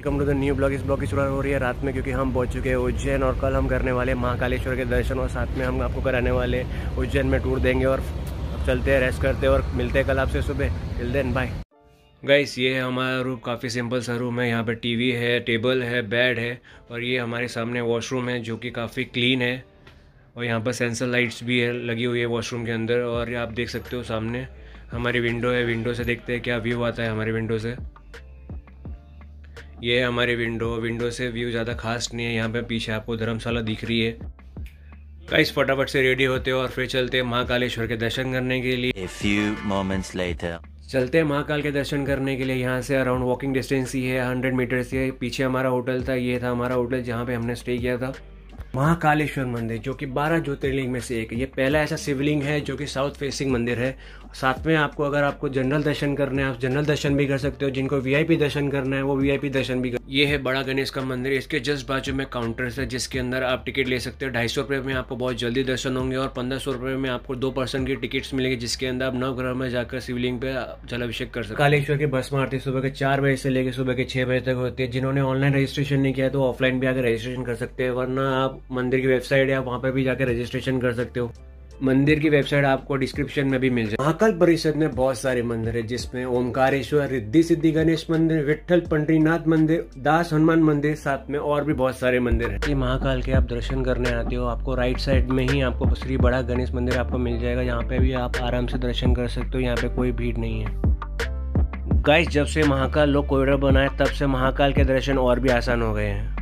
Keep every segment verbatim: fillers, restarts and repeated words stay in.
Welcome to the new blog. इस blog की शुरुआत हो रही है रात में, क्योंकि हम पहुंच चुके हैं उज्जैन और कल हम करने वाले महाकालेश्वर के दर्शन और साथ में हम आपको कराने वाले उज्जैन में टूर देंगे। और अब चलते हैं, रेस्ट करते हैं और मिलते हैं कल आपसे सुबह। Till then bye guys. ये है हमारा रूम, काफ़ी सिंपल सा रूम है। यहाँ पे टीवी है, टेबल है, बेड है और ये हमारे सामने वॉशरूम है जो कि काफ़ी क्लीन है। और यहाँ पर सेंसर लाइट्स भी है लगी हुई है वॉशरूम के अंदर। और आप देख सकते हो सामने हमारी विंडो है, विंडो से देखते हैं क्या व्यू आता है हमारी विंडो से। ये है हमारी विंडो, विंडो से व्यू ज़्यादा खास नहीं है। यहाँ पे पीछे आपको धर्मशाला दिख रही है। गाइस फटाफट से रेडी होते हैं और फिर चलते हैं महाकालेश्वर के दर्शन करने के लिए। A few moments later. चलते हैं महाकाल के दर्शन करने के लिए। यहाँ से अराउंड वॉकिंग डिस्टेंस ही है, हंड्रेड मीटर्स ही है। पीछे हमारा होटल था, ये था हमारा होटल जहाँ पे हमने स्टे किया था। महाकालेश्वर मंदिर जो कि बारह ज्योतिर्लिंग में से एक है। ये पहला ऐसा शिवलिंग है जो कि साउथ फेसिंग मंदिर है। साथ में आपको अगर आपको जनरल दर्शन करना है आप जनरल दर्शन भी कर सकते हो, जिनको वीआईपी दर्शन करना है वो वीआईपी दर्शन भी कर। ये है बड़ा गणेश का मंदिर, इसके जस्ट बाजू में काउंटर्स है जिसके अंदर आप टिकट ले सकते हो। ढाई सौ रुपये में आपको बहुत जल्दी दर्शन होंगे और पंद्रह सौ रुपये में आपको दो पर्सन की टिकट्स मिलेंगी जिसके अंदर आप नवग्रह में जाकर शिवलिंग पे जलाभिषेक कर सकते हैं। कालेश्वर की भस्म आरती सुबह के चार बजे से लेकर सुबह के छः बजे तक होती है। जिन्होंने ऑनलाइन रजिस्ट्रेशन नहीं किया तो ऑफलाइन भी आकर रजिस्ट्रेशन कर सकते हैं, वरना आप मंदिर की वेबसाइट है, आप वहाँ पर भी जाकर रजिस्ट्रेशन कर सकते हो। मंदिर की वेबसाइट आपको डिस्क्रिप्शन में भी मिल जाए। महाकाल परिषद में बहुत सारे मंदिर है जिसमें ओमकारेश्वर, रिद्धि सिद्धि गणेश मंदिर, विट्ठल पंडरीनाथ मंदिर, दास हनुमान मंदिर, साथ में और भी बहुत सारे मंदिर है। ये महाकाल के आप दर्शन करने आते हो, आपको राइट साइड में ही आपको श्री बड़ा गणेश मंदिर आपको मिल जाएगा। यहाँ पे भी आप आराम से दर्शन कर सकते हो, यहाँ पे कोई भीड़ नहीं है। गाइस जब से महाकाल लोग कॉरिडोर बनाए तब से महाकाल के दर्शन और भी आसान हो गए हैं।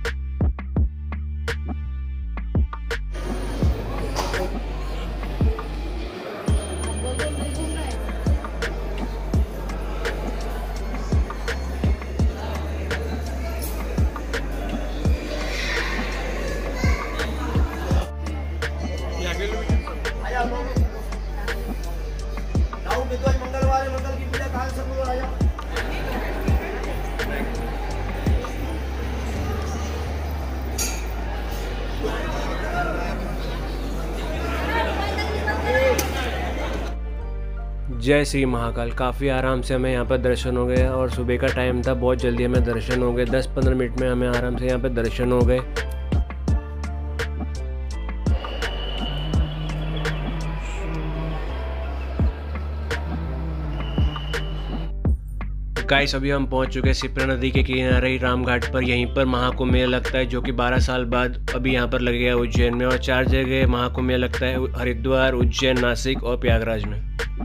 जय श्री महाकाल। काफ़ी आराम से हमें यहाँ पर दर्शन हो गए और सुबह का टाइम था, बहुत जल्दी हमें दर्शन हो गए। दस पंद्रह मिनट में हमें आराम से यहाँ पर दर्शन हो गए। गाइस अभी हम पहुंच चुके हैं शिप्रा नदी के किनारे रामघाट पर। यहीं पर महाकुंभ मेला लगता है जो कि बारह साल बाद अभी यहाँ पर लगेगा उज्जैन में। और चार जगह महाकुंभ मेला लगता है, हरिद्वार, उज्जैन, नासिक और प्रयागराज में।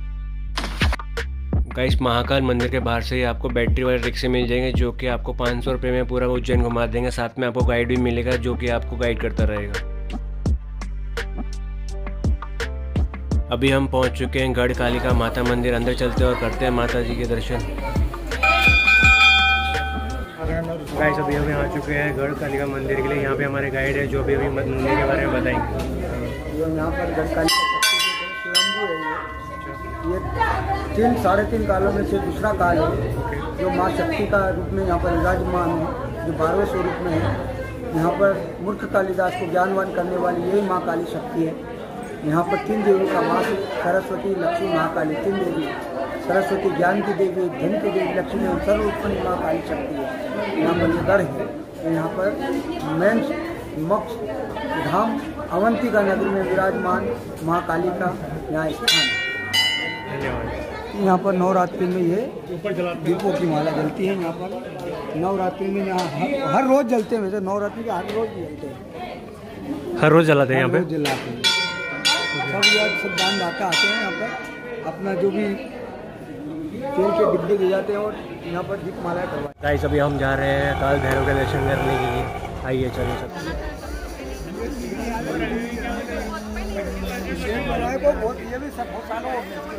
गाइस महाकाल मंदिर के बाहर से ही आपको बैटरी वाले रिक्शे मिल जाएंगे जो कि आपको पाँच सौ रुपये में पूरा उज्जैन घुमा देंगे। साथ में आपको गाइड भी मिलेगा जो कि आपको गाइड करता रहेगा। अभी हम पहुंच चुके हैं गढ़ कालिका माता मंदिर। अंदर चलते हैं और करते हैं माता जी के दर्शन। गाइस अभी हम आ चुके हैं गढ़ कालिका मंदिर के लिए। यहाँ पे हमारे गाइड है जो भी अभी मंदिर के बारे में बताएंगे। यहाँ पर गढ़ कालिका स्वयंभू है। ये तीन साढ़े तीन कालों में से दूसरा काल है जो माँ शक्ति का रूप में यहाँ पर विराजमान है, जो बारहवें स्वरूप में है। यहाँ पर मूर्ख कालिदास को ज्ञानवान करने वाली यही माँ काली शक्ति है। यहाँ पर तीन देवी का वास है, सरस्वती, लक्ष्मी, महाकाली। तीन देवी, सरस्वती ज्ञान की देवी, धन की देवी, लक्ष्मी और सर्वोत्पन्न माँ काली शक्ति है। यहाँ पर ये गढ़ है। यहाँ पर मेन मोक्ष धाम अवंतिका नगरी में विराजमान महाकाली का यहाँ स्थान है। यहाँ पर नवरात्रि में ये दीपों की माला जलती है। यहाँ पर नवरात्रि में यहाँ हर, हर रोज जलते हैं। वैसे नवरात्रि के हर रोज जलते हैं, हर रोज जलाते हैं यहाँ पे जलाते हैं। सब यार सब दान दाता आते हैं यहाँ पर, अपना जो भी तेल के डिब्बे ले जाते हैं और यहाँ पर दीप माला करवाते हैं। गाइस अभी हम जा रहे हैं काल भैरव के दर्शन करने के लिए। आइए चलिए सब। बहुत ये भी सब बहुत सालों हो गए।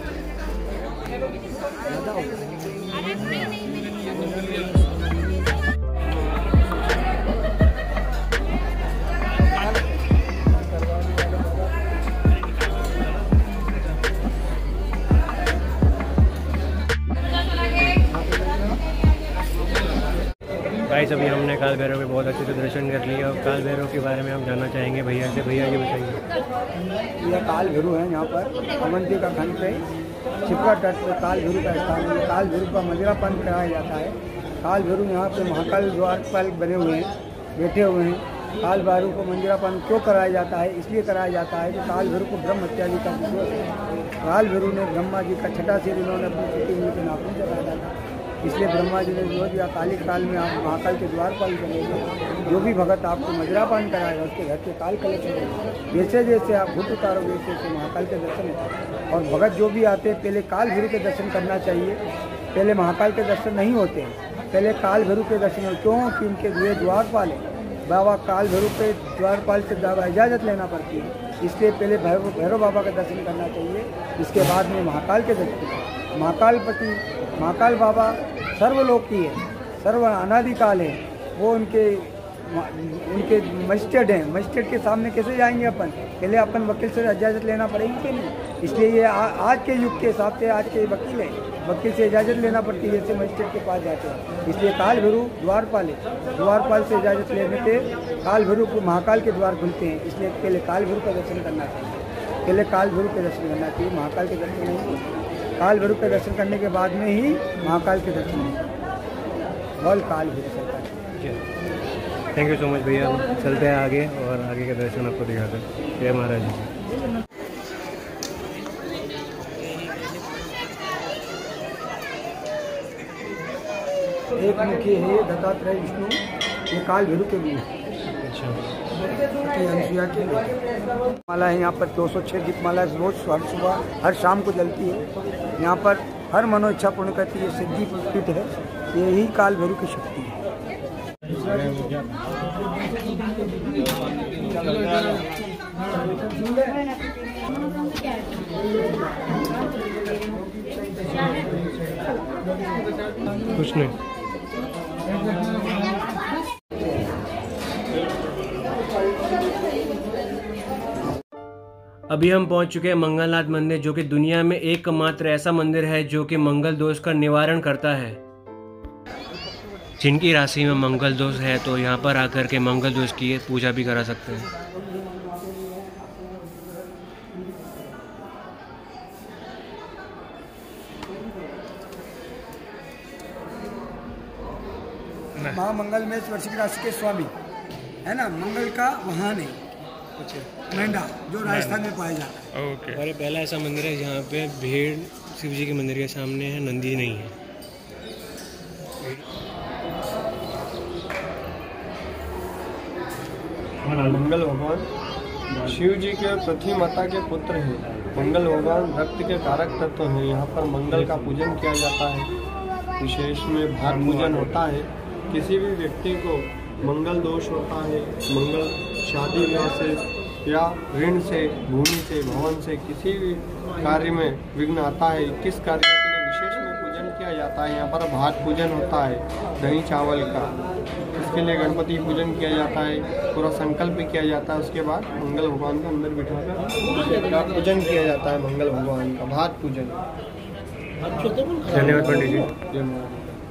गाइस अभी हमने काल भैरव के बहुत अच्छे से दर्शन कर लिए और काल भैरव के बारे में हम जानना चाहेंगे भैया से। भैया ये बताइए। यह काल भैरव है, यहाँ पर अवंती का खंड पे शिप्रा तट पर काल भैरव का स्थान है। काल भैरव का मजरा पंथ कराया जाता है। काल भैरव यहाँ पे महाकाल द्वारपाल बने हुए हैं, बैठे हुए हैं। काल भैरव को मंदिरापान क्यों कराया जाता है? इसलिए कराया जाता है कि काल भैरव को ब्रह्म हत्या का विश्वास है। काल भैरव ने ब्रह्मा जी का छठा सिर इन्होंने अपनी छठी उंगली के नाखून से काटा था, इसलिए ब्रह्मा जी ने जो दिया काली काल में आप महाकाल के द्वारपाल बनेंगे। जो भी भगत आपको मदिरापान कराएगा उसके घर के काल कलेक्शन करेंगे। जैसे जैसे आप भूत उतारोगे वैसे वैसे महाकाल के दर्शन होते। और भगत जो भी आते हैं पहले काल भैरव के दर्शन करना चाहिए, पहले महाकाल के दर्शन नहीं होते हैं, पहले काल भैरव के दर्शन। क्यों कि उनके लिए द्वारपाल है बाबा, काल भैरव के द्वारपाल से इजाज़त लेना पड़ती है, इसलिए पहले भैरव भैरव बाबा का दर्शन करना चाहिए, इसके बाद में महाकाल के दर्शन। महाकालपति महाकाल बाबा सर्वलोकी है, सर्व अनादिकाल है, वो उनके उनके मजिस्ट्रेट हैं। मजिस्ट्रेट के सामने कैसे जाएंगे अपन? पहले अपन वकील से इजाज़त लेना पड़ेगी कि नहीं? इसलिए ये आ, आज के युग के हिसाब से आज के वकील हैं, वकील से इजाज़त लेना पड़ती है, जैसे मजिस्ट्रेट के पास जाते हैं। इसलिए काल भैरव द्वारपाल है, द्वारपाल से इजाज़त लेने पे काल भैरव को महाकाल के द्वार खुलते हैं। इसलिए पहले काल भैरव का दर्शन करना चाहिए, पहले काल भैरव के दर्शन करना चाहिए, महाकाल के दर्शन नहीं। काल भैरव के दर्शन करने के बाद में ही महाकाल के दर्शन नहीं। बोल काल भैरव सरकार। थैंक यू सो मच भैया। हम चलते हैं आगे और आगे का दर्शन आपको दिखाते हैं। जय महाराज जी। एक मुखी है दत्तात्रेय विष्णु, ये काल भैरव के रूप है। अच्छा, अनुसुईया की माला है यहाँ पर। दो सौ छः दीपमाला रोज हर सुबह हर शाम को जलती है। यहाँ पर हर मनो इच्छा पूर्ण करती है, सिद्धि पीठ है, यही काल भैरव की शक्ति है। कुछ नहीं। अभी हम पहुंच चुके हैं मंगलनाथ मंदिर, जो कि दुनिया में एकमात्र ऐसा मंदिर है जो कि मंगल दोष का निवारण करता है। जिनकी राशि में मंगल दोष है तो यहाँ पर आकर के मंगल दोष की पूजा भी करा सकते हैं। महामंगल में वृश्चिक राशि के स्वामी है ना, मंगल का वाहन है मेंढा, जो राजस्थान में पाया जाता है। ओके। और ये पहला ऐसा मंदिर है जहाँ पे भेड़ शिव जी के मंदिर के सामने है, नंदी नहीं है। मंगल भगवान शिव जी के पृथ्वी माता के पुत्र हैं। मंगल भगवान रक्त के कारक तत्व हैं। यहाँ पर मंगल का पूजन किया जाता है। विशेष में भार पूजन होता है। किसी भी व्यक्ति को मंगल दोष होता है, मंगल शादी विवाह से या ऋण से, भूमि से, भवन से किसी भी कार्य में विघ्न आता है, किस कार्य के लिए विशेष में पूजन किया जाता है। यहाँ पर भात पूजन होता है दही चावल का, इसके लिए गणपति पूजन किया जाता है, पूरा संकल्प किया जाता है। उसके बाद मंगल भगवान को अंदर बिठाकर का पूजन किया जाता है। मंगल भगवान का भात पूजन। धन्यवाद पंडित जी। जय महाराज।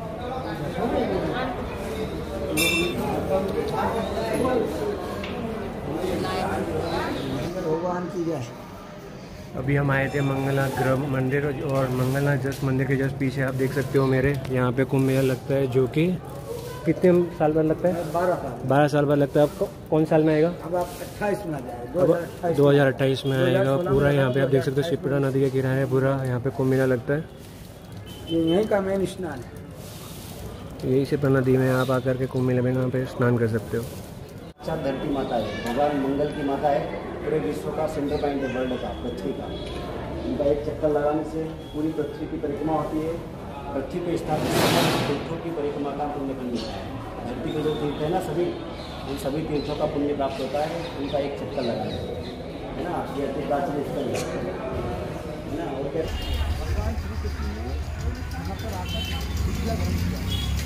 भगवान की जय। अभी हम आए थे मंगलनाथ ग्रह मंदिर, और मंगलनाथ जस्ट मंदिर के जस्ट पीछे आप देख सकते हो मेरे यहाँ पे कुंभ मेला लगता है, जो कि कितने साल बाद लगता है? बारह साल बारह साल बाद लगता है। आपको कौन साल में आएगा? अब आप अट्ठाईस में आ जाएगा, दो हज़ार अट्ठाईस में आएगा। पूरा यहाँ पे आप देख सकते हो शिप्रा नदी के किनारे पूरा यहाँ पे कुंभ मेला लगता है। ये यहीं का मेन स्नान है। यही शिप्रा नदी में आप आकर के कुंभ मेले में यहाँ पे स्नान कर सकते हो। अच्छा, धरती माता है, भगवान मंगल की माता है, पूरे विश्व का सेंटर पॉइंट है वर्ल्ड का, पृथ्वी का। इनका एक चक्कर लगाने से पूरी पृथ्वी की परिक्रमा होती है। पृथ्वी पे स्थापित तीर्थों की परिक्रमा का पुण्य बन जाता है। धरती के जो तीर्थ है ना, सभी उन सभी तीर्थों का पुण्य प्राप्त होता है उनका एक चक्कर लगाने है ना। ये अति प्राचीन स्थल है ना। और भगवान श्री कृष्ण ने यहाँ पर आकर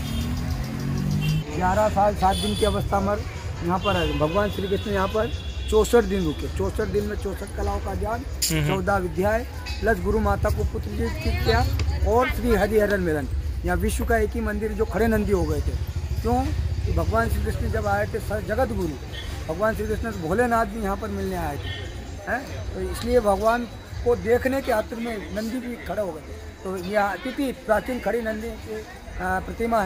ग्यारह साल सात दिन की अवस्था में यहाँ पर है। भगवान श्री कृष्ण यहाँ पर चौसठ दिन रुके। चौसठ दिन में चौसठ कलाओं का ज्ञान, चौदह विद्याएं प्लस गुरु माता को पुत्र जी किया, और श्री हरिहरन मिलन। यहाँ विश्व का एक ही मंदिर जो खड़े नंदी हो गए थे। क्यों? कि भगवान श्री कृष्ण जब आए थे जगत गुरु, भगवान श्री कृष्ण भोलेनाथ भी यहाँ पर मिलने आए थे हैं, तो इसलिए भगवान को देखने के आतुर में नंदी भी खड़े हो गए थे। तो यह अतिथि प्राचीन खड़ी नंदी की प्रतिमा है।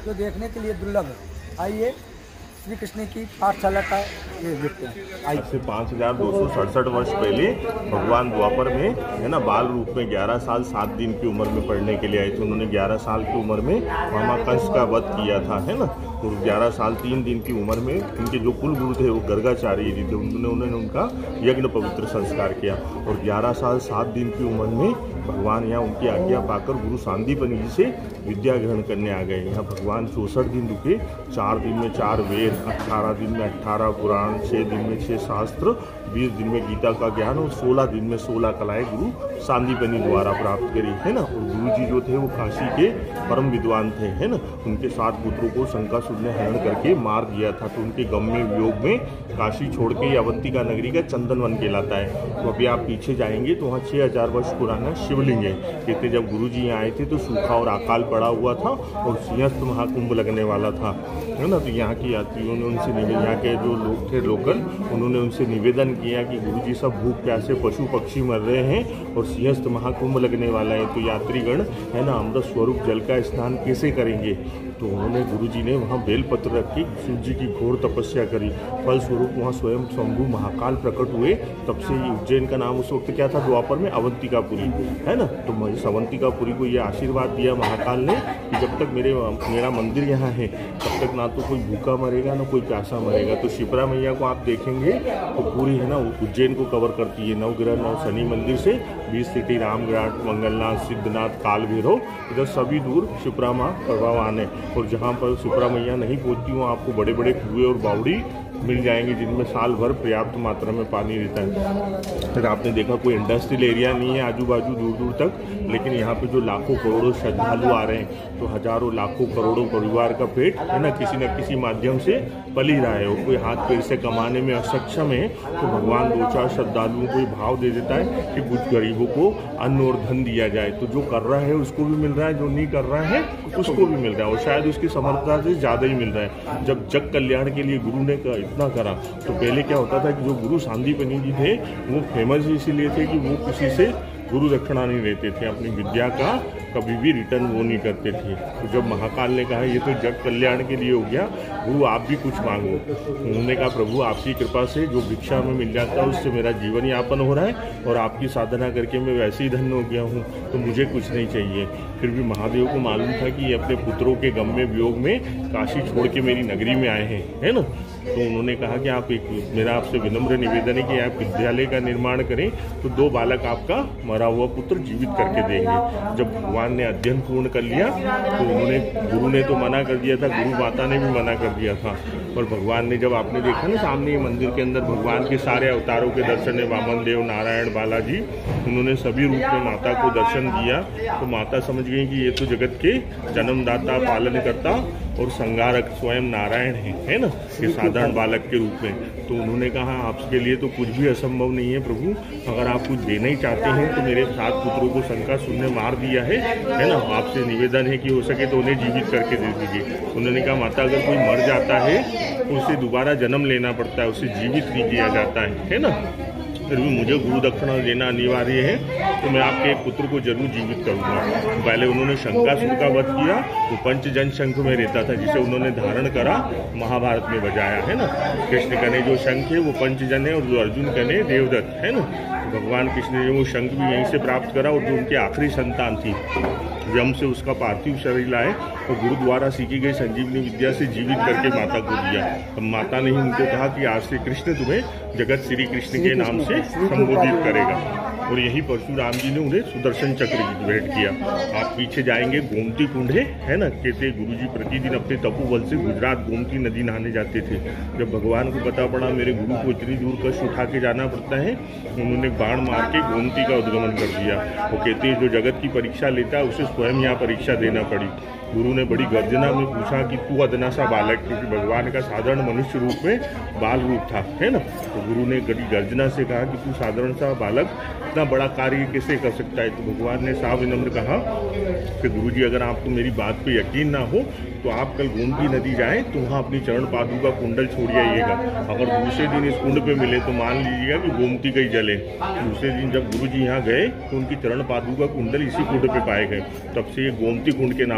जो देखने के लिए दुर्लभ है। आइए श्री कृष्ण की पाठशाला का ये देखते हैं। आज से पाँच हजार दो सौ सड़सठ वर्ष पहले भगवान द्वापर में है ना बाल रूप में ग्यारह साल सात दिन की उम्र में पढ़ने के लिए आए थे। उन्होंने ग्यारह साल की उम्र में मामा कंस का वध किया था, है ना। तो ग्यारह साल तीन दिन की उम्र में उनके जो कुल गुरु थे वो गर्गाचार्य जी थे, उन्होंने उन्होंने उनका यज्ञ पवित्र संस्कार किया। और ग्यारह साल सात दिन की उम्र में भगवान यहाँ उनकी आज्ञा पाकर गुरु सांदीपनि जी से विद्या ग्रहण करने आ गए। यहाँ भगवान चौसठ दिन रुके, चार दिन में चार वेद, अट्ठारह दिन में अट्ठारह पुराण, छः दिन में छः शास्त्र, बीस दिन में गीता का ज्ञान और सोलह दिन में सोलह कलाएं गुरु सांदीपनि द्वारा प्राप्त करी, है ना। और गुरु जी जो थे वो काशी के परम विद्वान थे, है ना। उनके सात पुत्रों को शंकासुर ने हरण करके मार दिया था। तो उनके गम में वियोग में काशी छोड़ के अवंतिका नगरी का चंदन वन कहलाता है। तो अभी आप पीछे जाएंगे तो वहाँ छः हजार वर्ष पुराना शिवलिंग है। कहते जब गुरु जी यहाँ आए थे तो सूखा और अकाल पड़ा हुआ था और सिंहस्थ महाकुंभ लगने वाला था, है ना। तो यहाँ के यात्रियों ने उनसे निवेदन, यहाँ के जो लोग थे लोकल, उन्होंने उनसे निवेदन किया कि गुरु जी सब भूख प्यासे पशु पक्षी मर रहे हैं और सिंहस्थ महाकुंभ लगने वाला है, तो यात्रीगण है ना अमृत स्वरूप जल का स्नान कैसे करेंगे। तो उन्होंने गुरु जी ने वहाँ बेलपत्र रखी, शिव जी की घोर तपस्या करी। फलस्वरूप वहाँ स्वयं शंभु महाकाल प्रकट हुए। तब से उज्जैन का नाम उस वक्त क्या था द्वापर में, अवंतिकापुरी, है ना। तो इस अवंतिकापुरी को ये आशीर्वाद दिया महाकाल ने कि जब तक मेरे मेरा मंदिर यहाँ है तब तक ना तो कोई भूखा मरेगा ना कोई प्यासा मरेगा। तो शिप्रा मैया को आप देखेंगे तो पूरी है ना उज्जैन को कवर करती है, नवग्रह नव शनि मंदिर से बीस सिटी रामघाट, मंगलनाथ, सिद्धनाथ, काल भैरव, इधर सभी दूर शिप्रा माँ प्रभावान है। और जहाँ पर शिप्रा मैया नहीं पहुँचती वहाँ आपको बड़े बड़े कुएं और बावड़ी मिल जाएंगे जिनमें साल भर पर्याप्त मात्रा में पानी रहता है। फिर आपने देखा कोई इंडस्ट्रियल एरिया नहीं है आजू बाजू दूर दूर तक, लेकिन यहाँ पे जो लाखों करोड़ों श्रद्धालु आ रहे हैं तो हजारों लाखों करोड़ों परिवार का पेट है ना किसी न किसी माध्यम से पल ही रहा है। और कोई हाथ पैर से कमाने में असक्षम है तो भगवान दो चार श्रद्धालुओं को भाव दे देता है कि कुछ गरीबों को अन्न और धन दिया जाए। तो जो कर रहा है उसको भी मिल रहा है, जो नहीं कर रहा है उसको भी मिल रहा है, और शायद उसकी समर्थता से ज़्यादा ही मिल रहा है। जब जग कल्याण के लिए गुरु ने इतना करा तो पहले क्या होता था कि जो गुरु सांदीपनि जी थे वो फेमस इसीलिए थे कि वो किसी से गुरु दक्षिणा नहीं लेते थे, अपनी विद्या का कभी भी रिटर्न वो नहीं करते थे। तो जब महाकाल ने कहा ये तो जग कल्याण के लिए हो गया, गुरु आप भी कुछ मांगो। उन्होंने कहा प्रभु आपकी कृपा से जो भिक्षा में मिल जाता है उससे मेरा जीवन यापन हो रहा है और आपकी साधना करके मैं वैसे ही धन्य हो गया हूँ, तो मुझे कुछ नहीं चाहिए। फिर भी महादेव को मालूम था कि ये अपने पुत्रों के गम में वियोग में काशी छोड़ के मेरी नगरी में आए हैं, है ना। तो उन्होंने कहा कि आप एक मेरा आपसे विनम्र निवेदन है कि आप विद्यालय का निर्माण करें तो दो बालक आपका मरा हुआ पुत्र जीवित करके देंगे। जब भगवान ने अध्ययन पूर्ण कर लिया तो उन्होंने गुरु ने तो मना कर दिया था, गुरु माता ने भी मना कर दिया था। और भगवान ने जब आपने देखा ना सामने मंदिर के अंदर भगवान के सारे अवतारों के दर्शन है, वामन देव, नारायण, बालाजी, उन्होंने सभी रूप में माता को दर्शन दिया। तो माता समझ गई कि ये तो जगत के जन्मदाता, पालनकर्ता और संगारक स्वयं नारायण है, है ना, ये साधारण बालक के रूप में। तो उन्होंने कहा आपके लिए तो कुछ भी असंभव नहीं है प्रभु, अगर आप कुछ देना ही चाहते हैं तो मेरे सात पुत्रों को शंकासुर ने मार दिया है, है ना, आपसे निवेदन है कि हो सके तो उन्हें जीवित करके दे दीजिए। उन्होंने कहा माता अगर कोई मर जाता है तो उसे दोबारा जन्म लेना पड़ता है, उसे जीवित नहीं किया जाता है, है ना। फिर भी मुझे गुरु दक्षिणा देना अनिवार्य है तो मैं आपके एक पुत्र को जरूर जीवित करूंगा। पहले उन्होंने शंकासुर का वध किया तो पंचजन शंख में रहता था जिसे उन्होंने धारण करा महाभारत में बजाया, है ना। कृष्ण कने जो शंख है वो पंचजन है और जो अर्जुन कने देवदत्त, है ना। तो भगवान कृष्ण ने वो शंख भी यहीं से प्राप्त करा और जो उनकी आखिरी संतान थी यम से उसका पार्थिव शरीर लाए और गुरु द्वारा सीखी गई संजीवनी विद्या से जीवित करके माता को दिया। अब माता ने ही उनको कहा कि आज से कृष्ण तुम्हें जगत श्री कृष्ण के नाम से संबोधित करेगा। और यही परशुराम जी ने उन्हें सुदर्शन चक्र की भेंट किया। आप पीछे जाएंगे गोमती कुंड है, है ना। कहते गुरु जी प्रतिदिन अपने तपोबल से गुजरात गोमती नदी नहाने जाते थे। जब भगवान को पता पड़ा मेरे गुरु को इतनी दूर कष्ट उठा के जाना पड़ता है, उन्होंने बाण मार के गोमती का उद्गमन कर दिया। वो कहते हैं जो जगत की परीक्षा लेता है उसे स्वयं यहाँ परीक्षा देना पड़ी। गुरु ने बड़ी गर्जना में पूछा कि तू अदना सा बालक, क्योंकि भगवान का साधारण मनुष्य रूप में बाल रूप था, है ना। तो गुरु ने बड़ी गर्जना से कहा कि तू साधारण सा बालक इतना बड़ा कार्य कैसे कर सकता है। तो भगवान ने साफ विनम्र कहा कि गुरु जी अगर आपको मेरी बात पे यकीन ना हो तो आप कल गोमती नदी जाएं तो वहाँ अपनी चरण पादु का कुंडल छोड़ आइएगा। अगर दूसरे दिन इस कुंड पे मिले तो मान लीजिएगा कि गोमती का ही जल है। दूसरे दिन जब गुरु जी यहाँ गए तो उनकी चरण पादु का कुंडल इसी कुंड पे पाए गए। तब से ये गोमती कुंड के नाम से जाना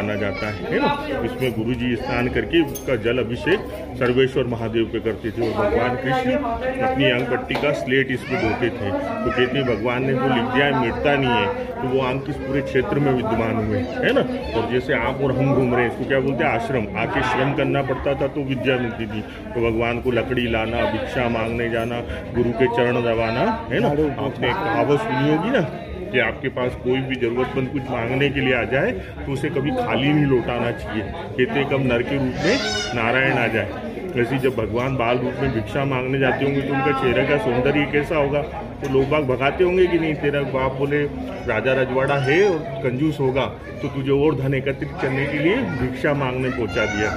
माना जाता है, है ना। इसमें गुरुजी स्नान करके उसका जल अभिषेक सर्वेश्वर महादेव पे करते थे, और भगवान कृष्ण अपनी अंग पट्टी का स्लेट इसमें धोते थे। तो कहते भगवान ने जो लिख दिया है मिटता नहीं है, तो वो अंग किस पूरे क्षेत्र में विद्यमान हुए, है ना। और जैसे आप और हम घूम रहे हैं, इसको क्या बोलते हैं, आश्रम। आके श्रम करना पड़ता था तो विद्या मिलती थी। तो भगवान को लकड़ी लाना, भिक्षा मांगने जाना, गुरु के चरण दबाना, है ना। आपने एक कहावत सुनी होगी ना कि आपके पास कोई भी जरूरतमंद कुछ मांगने के लिए आ जाए तो उसे कभी खाली नहीं लौटाना चाहिए। कहते कब नर के रूप में नारायण आ जाए, वैसे जब भगवान बाल रूप में भिक्षा मांगने जाते होंगे तो उनका चेहरे का सौंदर्य कैसा होगा, तो लोग बाग भगाते होंगे कि नहीं, तेरा बाप बोले राजा रजवाड़ा है और कंजूस होगा तो तुझे और धन एकत्रित करने के लिए भिक्षा मांगने पहुंचा दिया।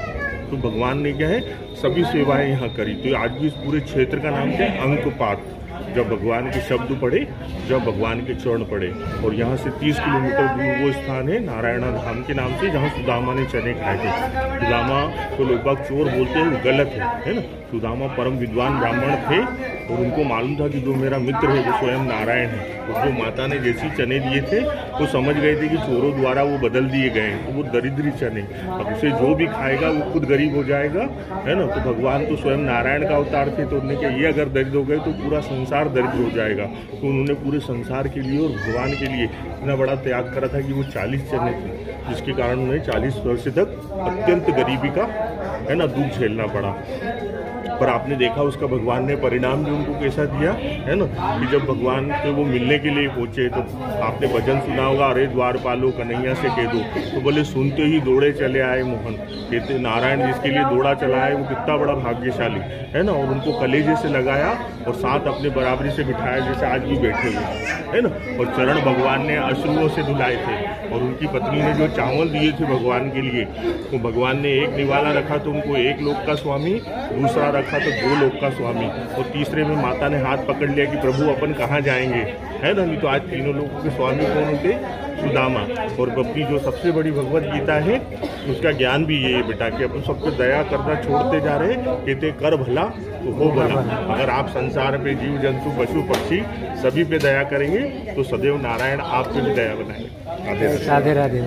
तो भगवान ने क्या है, सभी सेवाएं यहाँ करी। तो आज भी इस पूरे क्षेत्र का नाम क्या है, अंकपात। जब भगवान के शब्द पढ़े, जब भगवान के चरण पढ़े। और यहाँ से तीस किलोमीटर दूर वो स्थान है नारायणा धाम के नाम से, जहाँ सुदामा ने चने खाए थे। सुदामा तो लोग बाग चोर बोलते हैं, वो गलत है, है ना। सुदामा परम विद्वान ब्राह्मण थे और उनको मालूम था कि जो मेरा मित्र है वो स्वयं नारायण है। और जो माता ने जैसी चने दिए थे वो समझ गए थे कि चोरों द्वारा वो बदल दिए गए हैं, तो वो दरिद्री चने, अब उसे जो भी खाएगा वो खुद गरीब हो जाएगा, है ना। तो भगवान तो स्वयं नारायण का अवतार थे, तो उन्होंने कहा ये अगर दरिद्र हो गए तो पूरा संसार दरिद्र हो जाएगा। तो उन्होंने पूरे संसार के लिए और भगवान के लिए इतना बड़ा त्याग करा था कि वो चालीस चने थे, जिसके कारण उन्हें चालीस वर्ष तक अत्यंत गरीबी का, है ना, दुख झेलना पड़ा। पर आपने देखा उसका भगवान ने परिणाम भी उनको कैसा दिया, है ना, कि जब भगवान के वो मिलने के लिए पहुंचे तो आपने भजन सुना होगा, अरे द्वारपालो कन्हैया से कह दो, तो बोले सुनते ही दौड़े चले आए मोहन। कहते नारायण जिसके लिए दौड़ा चला है वो कितना बड़ा भाग्यशाली है ना। और उनको कलेजे से लगाया और साथ अपने बराबरी से बिठाया, जैसे आज भी बैठे हुए, है ना। और चरण भगवान ने अश्रुओं से धुलाए थे। और उनकी पत्नी ने जो चावल दिए थे भगवान के लिए, तो भगवान ने एक निवाला रखा तो उनको एक लोक का स्वामी, दूसरा रखा तो दो लोक का स्वामी, और तीसरे में माता ने हाथ पकड़ लिया कि प्रभु अपन कहाँ जाएंगे, है ना। नहीं तो आज तीनों लोगों के स्वामी कौन होते, सुदामा। और अपनी जो सबसे बड़ी भगवत गीता है उसका ज्ञान भी ये है बेटा कि अपन सब पे दया करना छोड़ते जा रहे, कहते कर भला तो हो भला। अगर आप संसार पे जीव जंतु पशु पक्षी सभी पे दया करेंगे तो सदैव नारायण आप पे भी दया बनाएंगे। Radhe Radhe.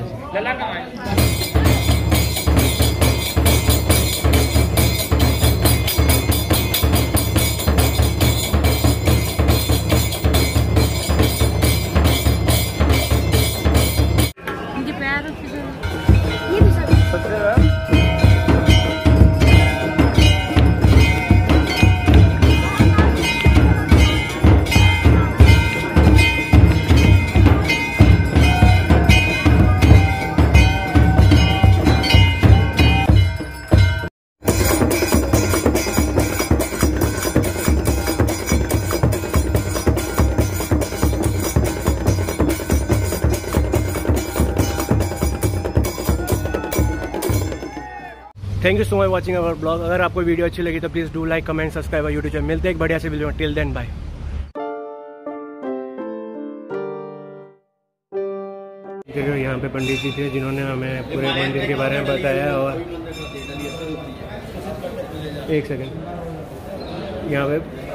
Thank you so much watching our blog. अगर आपको वीडियो अच्छी लगी तो please do like comment subscribe YouTube channel. मिलते हैं एक बढ़िया से वीडियो में। Till then bye. यहाँ पे पंडित जी थे जिन्होंने हमें पूरे मंदिर के बारे में बताया। और एक सेकंड, यहाँ पे